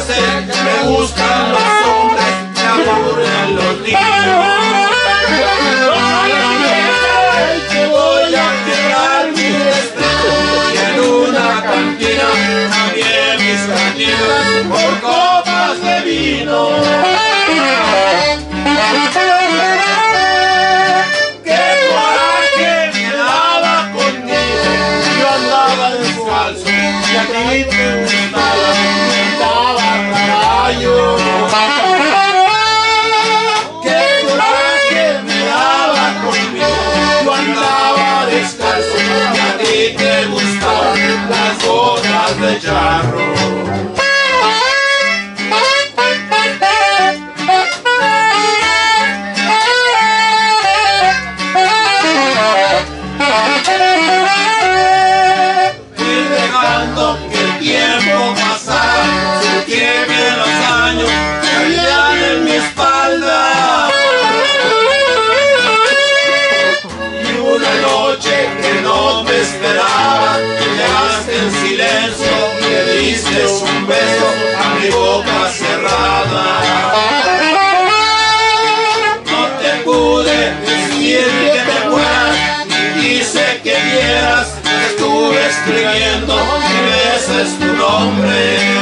cárcel, me gustan los hombres, me aburren los niños. Voy a quebrar mi respeto y en una cantina también mis cantinas por copas de vino. Qué coraje me daba conmigo, yo andaba descalzo y a ti te gustaba, caballo. Qué coraje me daba conmigo, yo andaba descalzo y a ti te gustaban las botas de charro. Fui dejando que el tiempo pasara, sentí que los años caían en mi espalda. Y una noche que no te esperaba, llegaste en silencio y le diste un beso a mi boca cerrada. No te pude decir que me fueras, ni quise que vieras, estuve escribiendo y ese es tu nombre.